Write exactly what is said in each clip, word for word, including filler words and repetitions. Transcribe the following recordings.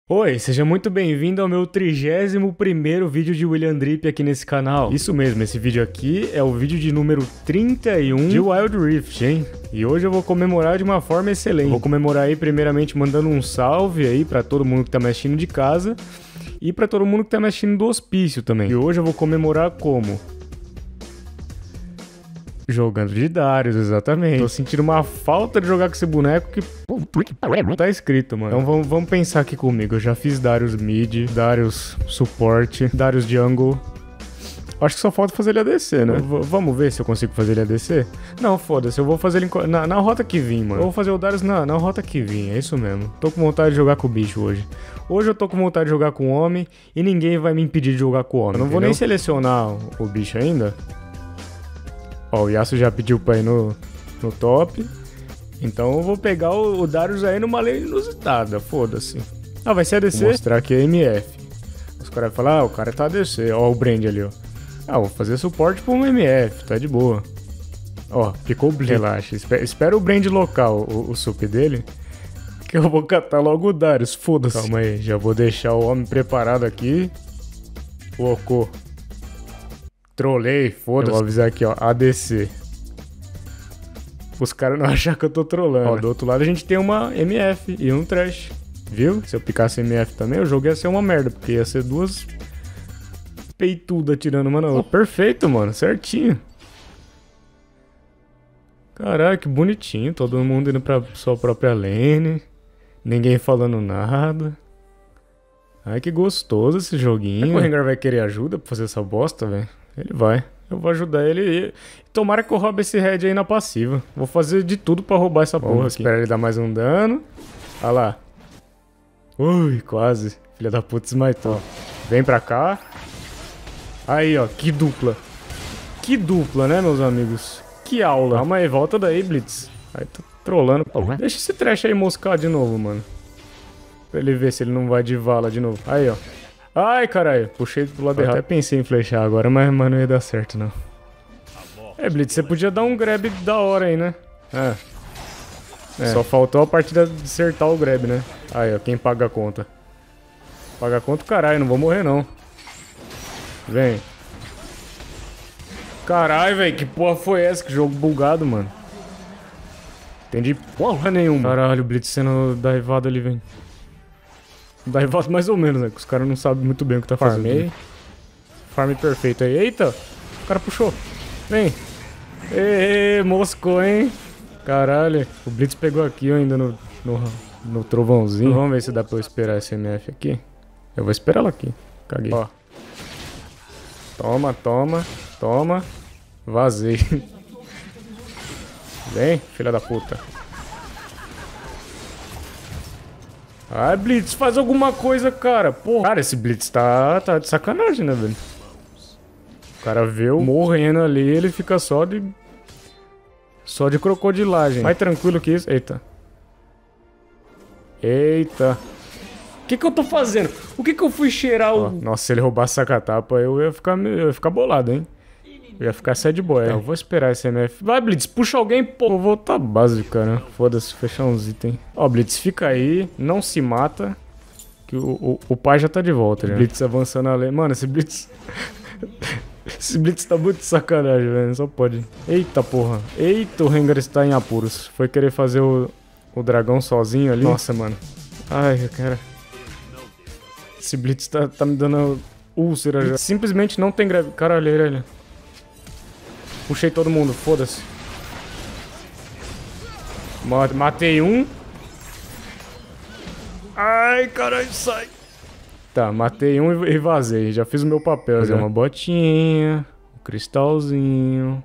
Oi, seja muito bem-vindo ao meu trigésimo primeiro vídeo de William Drip aqui nesse canal. Isso mesmo, esse vídeo aqui é o vídeo de número trinta e um de Wild Rift, hein? E hoje eu vou comemorar de uma forma excelente. Eu vou comemorar aí primeiramente mandando um salve aí pra todo mundo que tá me assistindo de casa e pra todo mundo que tá me assistindo do hospício também. E hoje eu vou comemorar como? Jogando de Darius, exatamente. Tô sentindo uma falta de jogar com esse boneco que tá escrito, mano. Então vamos, vamos pensar aqui comigo. Eu já fiz Darius mid, Darius suporte, Darius jungle. Acho que só falta fazer ele A D C, né? V vamos ver se eu consigo fazer ele A D C? Não, foda-se, eu vou fazer ele na, na rota que vim, mano. Eu vou fazer o Darius na, na rota que vim, é isso mesmo. Tô com vontade de jogar com o bicho hoje. Hoje eu tô com vontade de jogar com o homem e ninguém vai me impedir de jogar com o homem. Eu não entendeu? Vou nem selecionar o bicho ainda. Ó, o Yasuo já pediu pra ir no, no top. Então eu vou pegar o, o Darius aí numa lane inusitada, foda-se. Ah, vai ser A D C? Vou mostrar que é M F. Os caras vão falar, ah, o cara tá A D C. Ó, o Brand ali, ó. Ah, vou fazer suporte pra um M F, tá de boa. Ó, ficou o Blitz. Relaxa, espera, espera o Brand local, o, o sup dele. Que eu vou catar logo o Darius, foda-se. Calma aí, já vou deixar o homem preparado aqui. Focou. Trolei, foda-se. Vou avisar aqui, ó, A D C. Os caras não achar que eu tô trolando. Ó, do outro lado a gente tem uma M F e um Trash. Viu? Se eu picasse M F também, o jogo ia ser uma merda, porque ia ser duas peitudas tirando uma na outra. Oh, perfeito, mano, certinho. Caralho, que bonitinho. Todo mundo indo pra sua própria lane. Ninguém falando nada. Ai, que gostoso esse joguinho. Será que o Rengar vai querer ajuda pra fazer essa bosta, velho? Ele vai. Eu vou ajudar ele e... Tomara que eu roube esse red aí na passiva. Vou fazer de tudo pra roubar essa porra aqui. Espera ele dar mais um dano. Olha lá. Ui, quase. Filha da puta, esmaitou. Vem pra cá. Aí, ó. Que dupla. Que dupla, né, meus amigos? Que aula. Calma aí, volta daí, Blitz. Aí, tá trolando. Deixa esse trash aí moscar de novo, mano. Pra ele ver se ele não vai de vala de novo. Aí, ó. Ai, caralho. Puxei pro lado errado. Até pensei em flechar agora, mas, mas não ia dar certo, não. É, Blitz, você podia dar um grab da hora aí, né? É. é. Só faltou a parte de acertar o grab, né? Aí, ó. Quem paga a conta? Paga a conta, caralho. Não vou morrer, não. Vem. Caralho, velho. Que porra foi essa? Que jogo bugado, mano. Entendi porra nenhuma. Caralho, o Blitz sendo daivado ali, velho. Daivado mais ou menos, né? Que os caras não sabem muito bem o que tá fazendo. Farmei. Farm perfeito aí. Eita! O cara puxou. Vem. Ê, moscou, hein? Caralho. O Blitz pegou aqui ainda no, no, no trovãozinho. Vamos ver se dá pra eu esperar esse M F aqui. Eu vou esperar ela aqui. Caguei. Ó. Toma, toma, toma. Vazei. Vem, filha da puta. Ai, Blitz, faz alguma coisa, cara. Porra. Cara, esse Blitz tá, tá de sacanagem, né, velho? O cara vê eu morrendo ali, ele fica só de... Só de crocodilagem. Mais tranquilo que isso. Eita. Eita. O que que eu tô fazendo? O que que eu fui cheirar o... Ó, nossa, se ele roubasse essa tapa, eu ia ficar, eu ia ficar bolado, hein? Eu ia ficar sad boy. Então, eu vou esperar esse M F. Vai, Blitz, puxa alguém, pô. Vou voltar básico, cara. Foda-se, fechar uns itens. Ó, Blitz, fica aí. Não se mata. Que o, o, o pai já tá de volta, já. Blitz avançando além. Mano, esse Blitz... esse Blitz tá muito de sacanagem, velho. Só pode. Eita, porra. Eita, o Rengar está em apuros. Foi querer fazer o, o dragão sozinho ali. Nossa, mano. Ai, cara. Esse Blitz tá, tá me dando úlcera já. Simplesmente não tem greve. Caralho, olha. Puxei todo mundo, foda-se. Matei um. Ai, caralho, sai. Tá, matei um e vazei. Já fiz o meu papel. Fazer uma botinha. Um cristalzinho.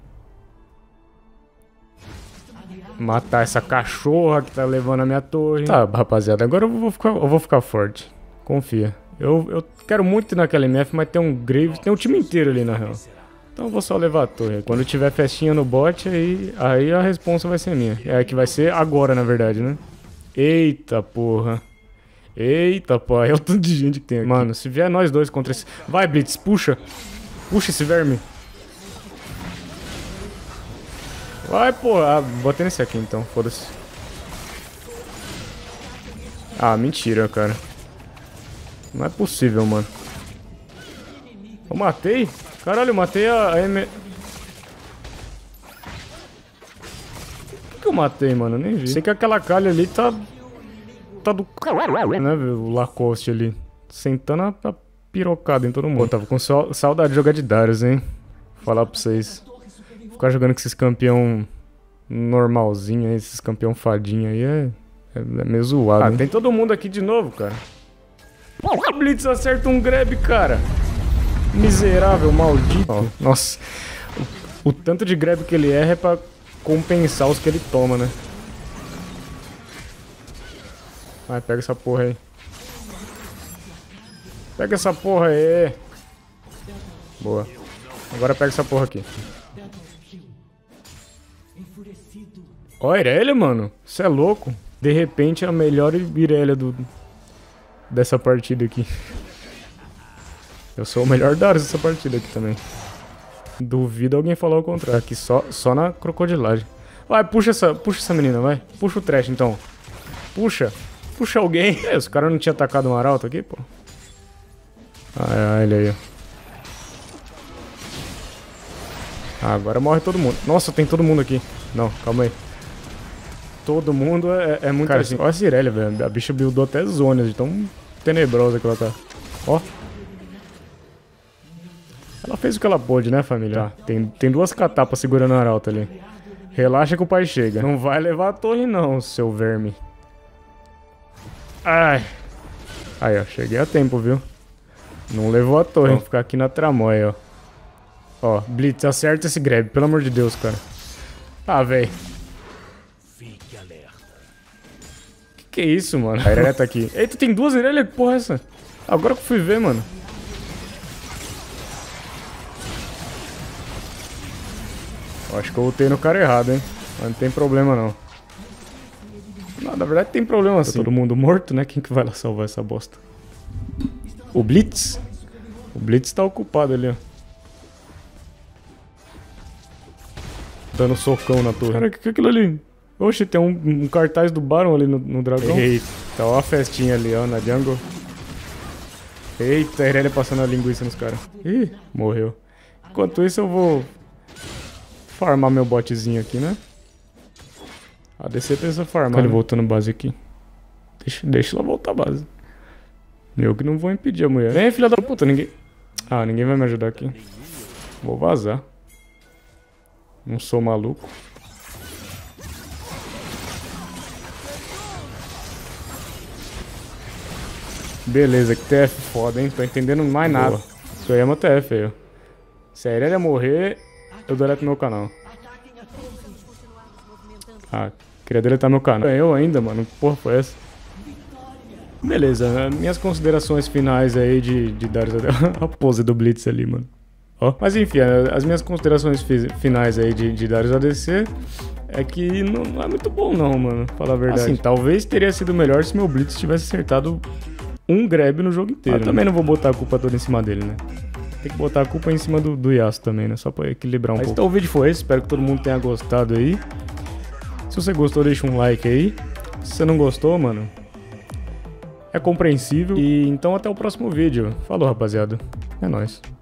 Matar essa cachorra que tá levando a minha torre. Tá, rapaziada, agora eu vou ficar, eu vou ficar forte. Confia. Eu, eu quero muito ir naquela M F, mas tem um Graves, tem o time inteiro ali na real. Então eu vou só levar a torre. Quando tiver festinha no bot, aí, aí a responsa vai ser minha. É que vai ser agora, na verdade, né? Eita, porra. Eita, pô. É o tanto de gente que tem aqui. Mano, se vier nós dois contra esse... Vai, Blitz, puxa. Puxa esse verme. Vai, pô. Ah, botei nesse aqui, então. Foda-se. Ah, mentira, cara. Não é possível, mano. Eu matei? Caralho, eu matei a, a M... Por que eu matei, mano? Eu nem vi. Sei que aquela calha ali tá... Tá do... Né, o Lacoste ali. Sentando a, a pirocada em todo mundo. Pô, tava com so... saudade de jogar de Darius, hein? Vou falar pra vocês. Ficar jogando com esses campeão normalzinho aí, esses campeão fadinho aí é... É meio zoado. Ah, hein? Tem todo mundo aqui de novo, cara. O Blitz acerta um grab, cara. Miserável, maldito. Oh, nossa. O, o tanto de grab que ele erra é pra compensar os que ele toma, né? Vai, pega essa porra aí. Pega essa porra aí. Boa. Agora pega essa porra aqui. Ó, a Irelia, mano. Você é louco. De repente é a melhor Irelia do... dessa partida aqui. Eu sou o melhor Darius dessa partida aqui também. Duvido alguém falar o contrário. Aqui só, só na crocodilagem. Vai, puxa essa, puxa essa menina, vai. Puxa o trash, então. Puxa. Puxa alguém. É, os caras não tinham atacado um arauto aqui, pô. Ah, é, ele aí, ó. Ah, agora morre todo mundo. Nossa, tem todo mundo aqui. Não, calma aí. Todo mundo é, é muito cara, assim. Olha a Irelia, velho. A bicha buildou até zonas de tão tenebrosa que ela tá. Ó. Ela fez o que ela pôde, né, família? Ah, tem, tem duas catapas segurando a arauto ali. Relaxa que o pai chega. Não vai levar a torre não, seu verme. Ai. Aí, ó. Cheguei a tempo, viu? Não levou a torre. Vou ficar aqui na tramóia, ó. Ó, Blitz, acerta esse grab, pelo amor de Deus, cara. Ah, velho. Que que é isso, mano? A Irelia tá aqui. Eita, tem duas Irelia? Que porra é essa? Agora que eu fui ver, mano. Eu acho que eu voltei no cara errado, hein? Mas não tem problema, não. Não, na verdade tem problema sim. Tá todo mundo morto, né? Quem que vai lá salvar essa bosta? O Blitz? O Blitz tá ocupado ali, ó. Dando socão na torre. Cara, o que, que é aquilo ali? Oxe, tem um, um cartaz do Baron ali no, no dragão. Eita, ó a festinha ali, ó, na jungle. Eita, a Irelia passando a linguiça nos caras. Ih, morreu. Enquanto isso eu vou farmar meu botzinho aqui, né? A D C precisa farmar. Ele voltando base aqui. Deixa, deixa ela voltar a base. Eu que não vou impedir a mulher. Vem, filha da puta, ninguém... Ah, ninguém vai me ajudar aqui. Vou vazar. Não sou maluco. Beleza, que T F foda, hein? Tô entendendo mais nada. Boa. Isso aí é uma T F aí, ó. Se a Irelia morrer, eu deleto meu canal. Ah, queria deletar meu canal. Ganhou ainda, mano. Que porra foi essa? Beleza, minhas considerações finais aí de, de Darius. A pose do Blitz ali, mano. Ó. Mas enfim, as minhas considerações finais aí de, de Darius A D C é que não, não é muito bom não, mano. Falar a verdade. Assim, talvez teria sido melhor se meu Blitz tivesse acertado um grab no jogo inteiro. Mas né? Também não vou botar a culpa toda em cima dele, né? Tem que botar a culpa em cima do, do Yasuo também, né? Só pra equilibrar um Mas pouco. Então o vídeo foi esse, espero que todo mundo tenha gostado aí. Se você gostou, deixa um like aí. Se você não gostou, mano, é compreensível. E então até o próximo vídeo. Falou, rapaziada. É nóis.